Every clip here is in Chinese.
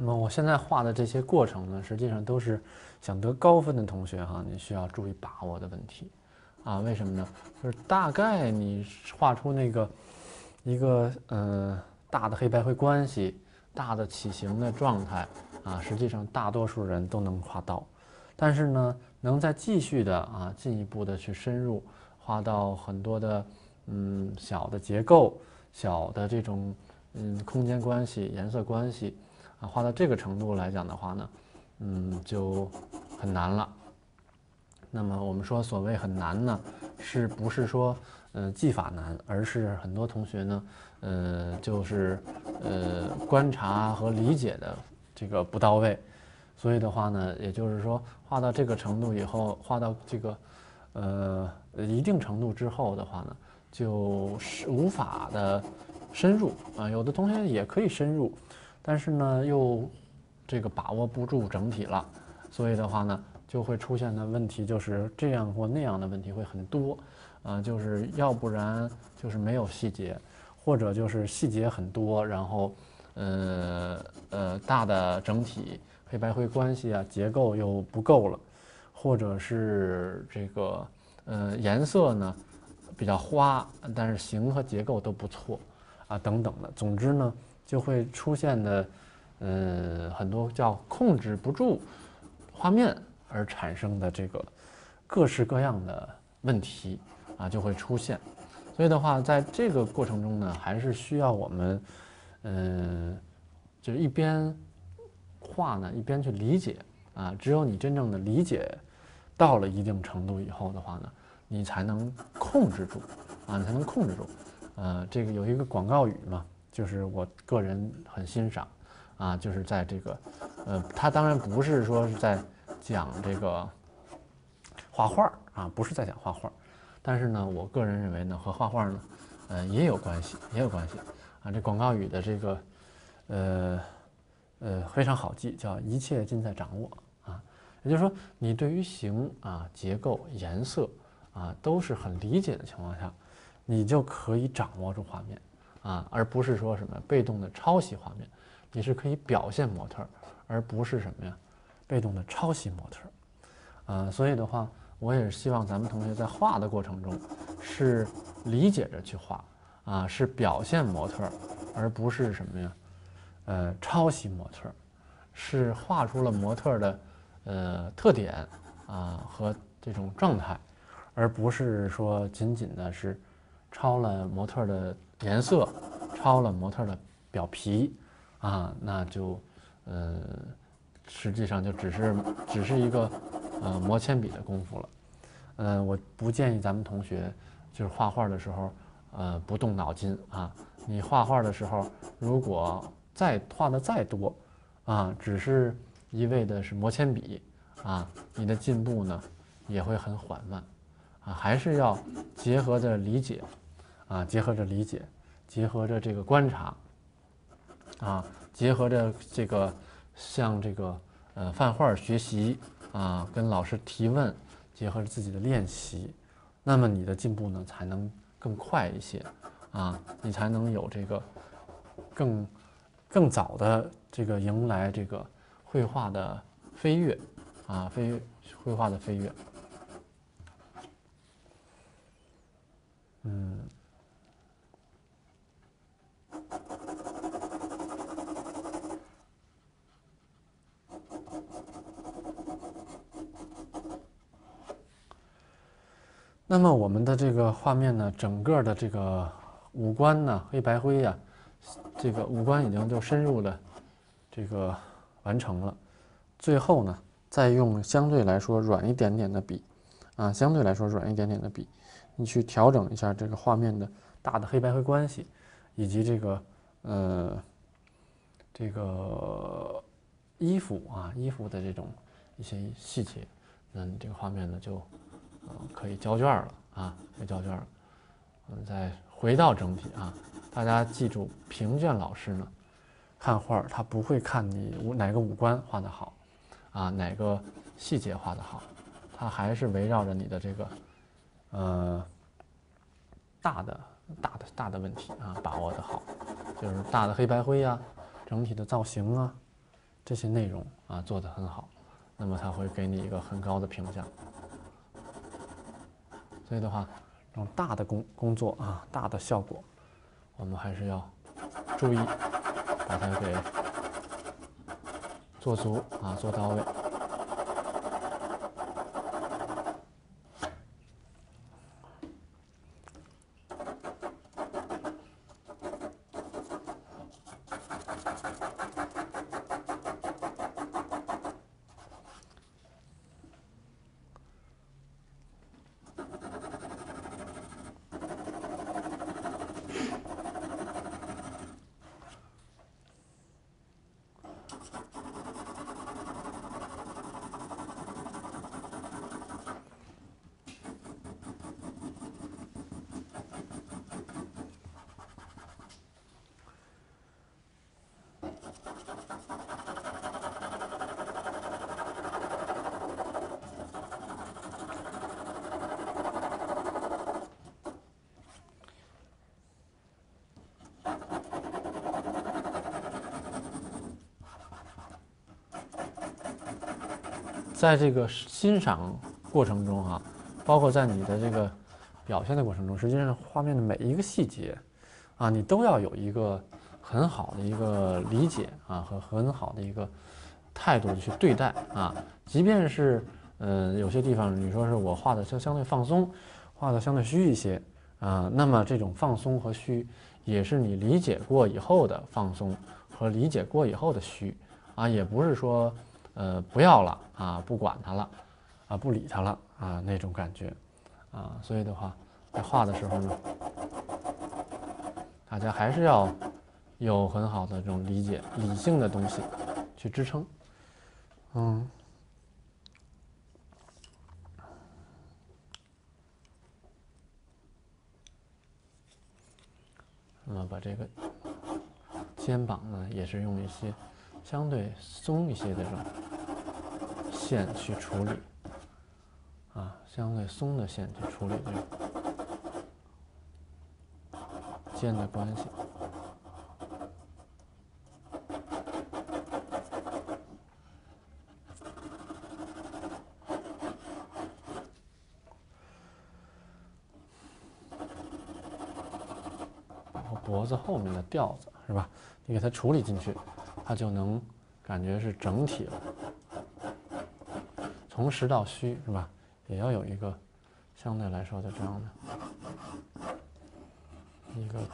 那么我现在画的这些过程呢，实际上都是想得高分的同学哈，你需要注意把握的问题啊。为什么呢？就是大概你画出那个一个大的黑白灰关系、大的起形的状态啊，实际上大多数人都能画到。但是呢，能再继续的进一步的去深入画到很多的小的结构、小的这种空间关系、颜色关系啊，画到这个程度来讲的话呢，就很难了。那么我们说所谓很难呢，是不是说技法难，而是很多同学呢，就是观察和理解的这个不到位。所以的话呢，也就是说，画到这个程度以后，画到这个一定程度之后的话呢，就是无法的深入啊。有的同学也可以深入，但是呢，又这个把握不住整体了，所以的话呢，就会出现的问题就是这样或那样的问题会很多啊，就是要不然就是没有细节，或者就是细节很多，然后大的整体黑白灰关系啊结构又不够了，或者是这个颜色呢比较花，但是形和结构都不错啊等等的。总之呢，就会出现的很多叫控制不住画面而产生的这个各式各样的问题啊就会出现。所以的话，在这个过程中呢，还是需要我们就是一边画呢，一边去理解啊。只有你真正的理解到了一定程度以后的话呢，你才能控制住啊，你才能控制住。这个有一个广告语嘛，就是我个人很欣赏啊，就是在这个它当然不是说是在讲这个画画啊，不是在讲画画，但是呢，我个人认为呢，和画画呢，也有关系，也有关系啊。这广告语的这个非常好记，叫一切尽在掌握啊。也就是说，你对于形啊、结构、颜色啊都是很理解的情况下，你就可以掌握住画面啊，而不是说什么被动的抄袭画面。你是可以表现模特，而不是什么呀，被动的抄袭模特。所以的话，我也是希望咱们同学在画的过程中是理解着去画啊，是表现模特，而不是什么呀，抄袭模特，是画出了模特的特点啊和这种状态，而不是说仅仅的是抄了模特的颜色，抄了模特的表皮啊，那就实际上就只是一个磨铅笔的功夫了。我不建议咱们同学就是画画的时候不动脑筋啊。你画画的时候，如果画的再多啊，只是一味的是磨铅笔啊，你的进步呢也会很缓慢啊。还是要结合着理解啊，结合着理解，结合着这个观察啊，结合着这个像这个泛画学习啊，跟老师提问，结合着自己的练习，那么你的进步呢才能更快一些啊，你才能有这个更早的这个迎来这个绘画的飞跃啊，绘画的飞跃。那么我们的这个画面呢，整个的这个五官呢，黑白灰呀，这个五官已经就深入的这个完成了。最后呢，再用相对来说软一点点的笔啊，相对来说软一点点的笔，你去调整一下这个画面的大的黑白灰关系，以及这个衣服的这种一些细节，那你这个画面呢就可以交卷了啊，可以交卷了。再回到整体啊，大家记住，评卷老师呢看画他不会看你哪个五官画得好啊，哪个细节画得好，他还是围绕着你的这个大的问题啊把握得好，就是大的黑白灰啊，整体的造型啊， 这些内容啊做得很好，那么他会给你一个很高的评价。所以的话，这种大的工作啊，大的效果，我们还是要注意把它给做足啊，做到位。在这个欣赏过程中啊，包括在你的这个表现的过程中，实际上画面的每一个细节啊，你都要有一个很好的一个理解啊和很好的一个态度去对待啊。即便是有些地方你说是我画的相对放松，画的相对虚一些啊，那么这种放松和虚也是你理解过以后的放松和理解过以后的虚啊，也不是说不要了啊，不管它了啊，不理它了啊那种感觉啊。所以的话，在画的时候呢，大家还是要有很好的这种理解、理性的东西去支撑。那么把这个肩膀呢，也是用一些相对松一些的这种线去处理啊，相对松的线去处理这个肩的关系。脖子后面的调子是吧？你给它处理进去，它就能感觉是整体了。从实到虚是吧？也要有一个相对来说的这样的一个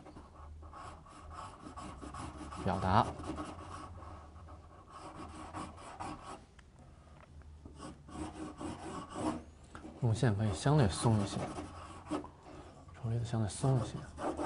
表达。用线可以相对松一些，处理的相对松一些。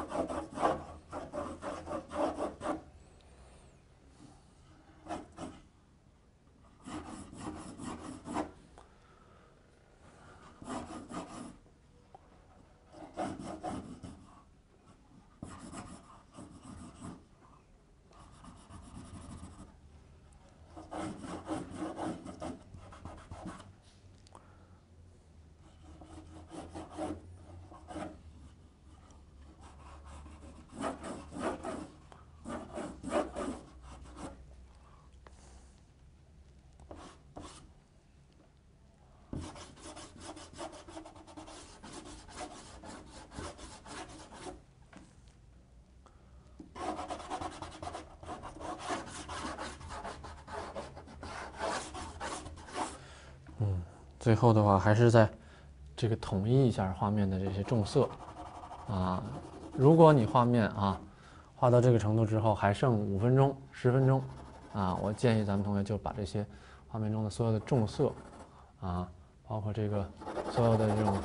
最后的话，还是在这个统一一下画面的这些重色啊。如果你画面啊画到这个程度之后，还剩5分钟、10分钟啊，我建议咱们同学就把这些画面中的所有的重色啊，包括这个所有的这种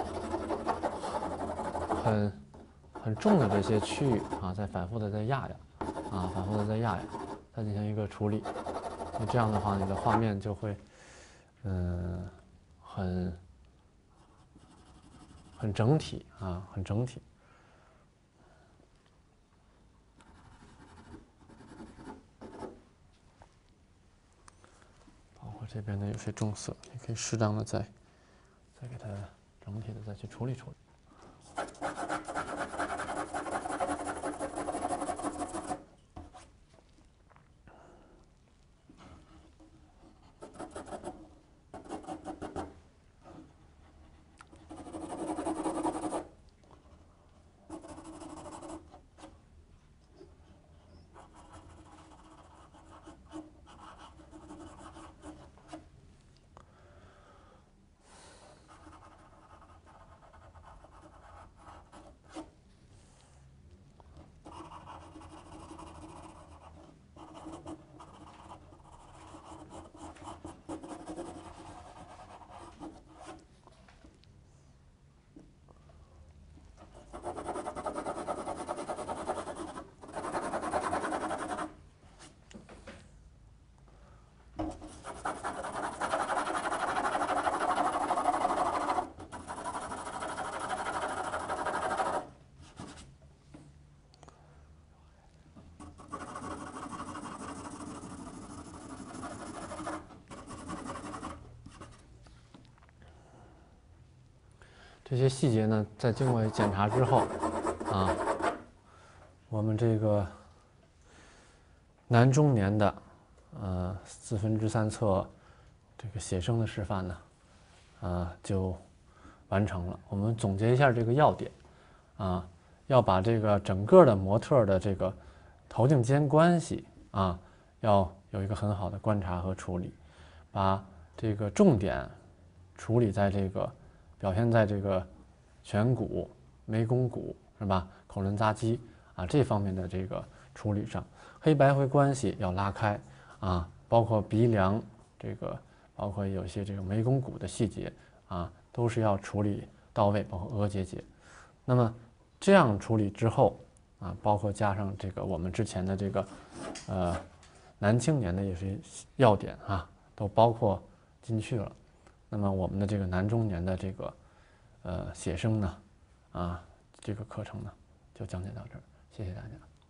很重的这些区域啊，再反复的再压压啊，反复的再压压，再进行一个处理。那这样的话，你的画面就会很整体啊，很整体。包括这边的有些重色，你可以适当的再给它整体的再去处理处理。 这些细节呢，在经过检查之后，啊，我们这个男中年的3/4册这个写生的示范呢，就完成了。我们总结一下这个要点，要把这个整个的模特的这个头颈肩关系要有一个很好的观察和处理，把这个重点处理在这个表现在这个颧骨、眉弓骨是吧？口轮匝肌这方面的这个处理上，黑白灰关系要拉开包括鼻梁这个，包括有些这个眉弓骨的细节都是要处理到位，包括额结节。那么这样处理之后包括加上这个我们之前的这个男青年的也是要点都包括进去了。那么我们的这个男中年的这个写生呢这个课程呢就讲解到这儿，谢谢大家。